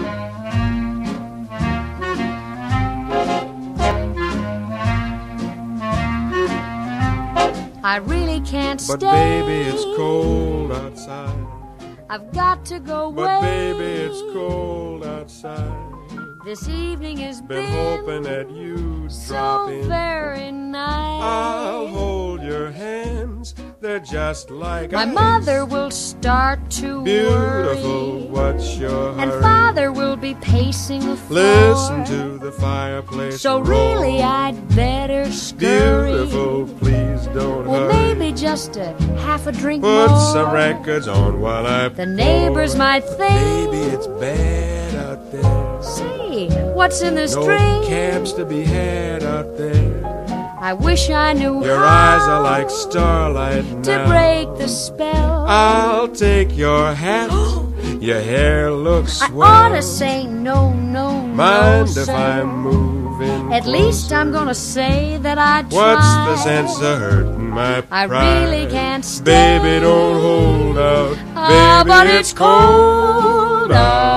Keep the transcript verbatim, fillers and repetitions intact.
I really can't But stay. baby, it's cold outside. I've got to go away. But baby, it's cold outside. This evening has Been been hoping that you'd so drop in. very nice. I'll hold your hands, they're just like My ice. mother will start to Beautiful, worry, what's your and hurry? father will be pacing the floor. Listen to the fireplace So roar. really I'd better scurry. Beautiful, please don't Well, hurry. maybe just a half a drink Put more. some records on while I The neighbors pour. might think, Baby, it's bad out there. say, what's in this No drink? cabs to be had out there. I wish I knew Your how eyes are like starlight to now. break the spell. I'll take your hat. Your hair looks I swell. ought to say no, no, Mind no, if sir. I'm moving At least closer? I'm gonna say that I tried. What's the sense of hurting my I pride? really can't stay. Baby, don't hold out. Ah, Baby, but it's it's cold cold out.